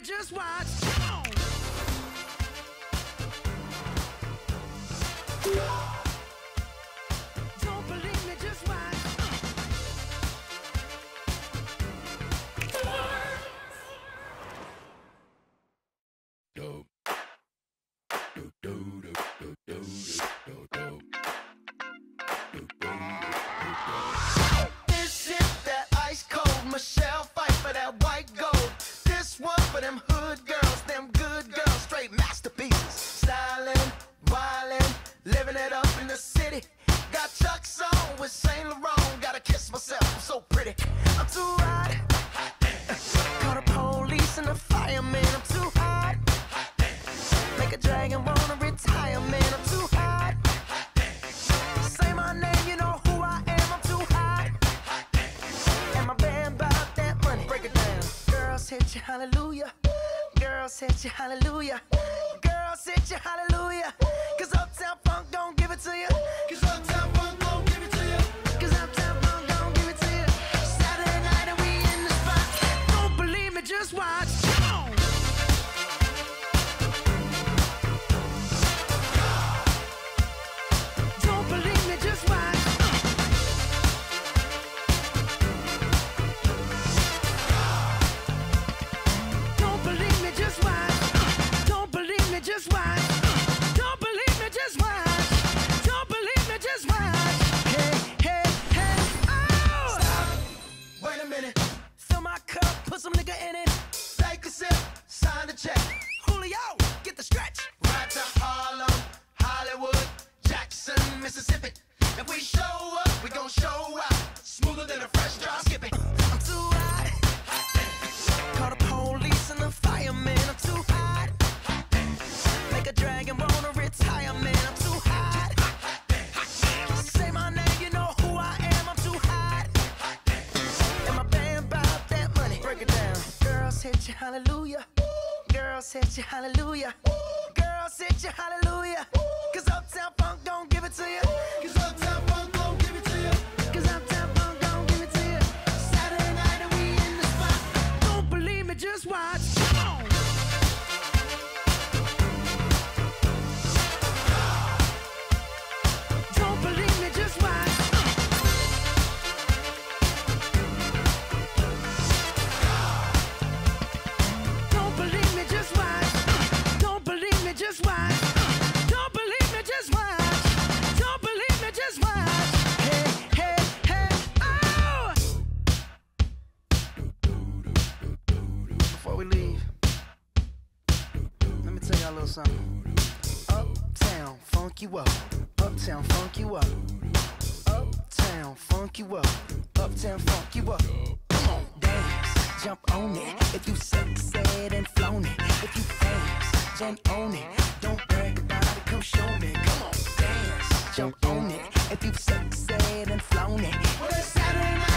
just watch. Come on. Don't believe me, just watch. This is that ice cold Michelle fight for that white gold. This one for them hood girls, them good girls, straight masterpieces. Stylin', wildin', living it up in the city. Got Chuck's on with Saint Laurent. Gotta kiss myself, I'm so pretty. I'm too hot. Call the police and the fireman. I'm too hot. Make a dragon wanna retire, man. I'm too hot. Say my name, you know who I am. I'm too hot. And my band about that money. Break it down. Girls hit you, hallelujah. Girls hit you, hallelujah. Girls hit you, hallelujah. Cause Uptown Funk don't give it to you. Cause Uptown Funk don't give it to you. Cause Uptown Funk don't give it to you. Saturday night and we in the spot. Don't believe me, just watch. Come on. Don't believe me, just watch. Don't believe me, just watch. Don't believe me, just watch. Don't believe me, just watch. Don't believe me, just watch. Hey, hey, hey, oh! Stop. Wait a minute. Fill my cup, put some nigga in it. Take a sip. Sign the check. Julio, get the stretch. Right to Harlem, Hollywood, Jackson, Mississippi. If we show up, we gon' show out. Smoother than a fresh drop skipping. I'm too hot. Call the police and the fireman. I'm too hot. Make a dragon wanna retire, man. I'm too hot. Say my name, you know who I am. I'm too hot. And my band about that money. Break it down. Girls hit you, hallelujah. Girls hit you, hallelujah. Girls hit you, hallelujah. Cause Uptown Funk don't give it to you. Cause Uptown Funk don't give it to you. Cause Uptown Funk don't give it to you. Saturday night and we in the spot. Don't believe me, just watch. Come on. Don't believe me, just watch. Don't believe me, just watch. Don't believe me, just watch. Don't believe me, just watch. Don't believe me, just watch. Hey, hey, hey, oh! Before we leave, let me tell y'all a little something. Uptown, funk you up. Uptown, funk you up. Uptown, funk you up. Uptown, funk you up. Come on, dance, jump on it. If you said and flown it. If you dance, jump on it. Don't brag about it, come show me. Come on, dance, jump on it. If you said and flown it. Well, it's Saturday night.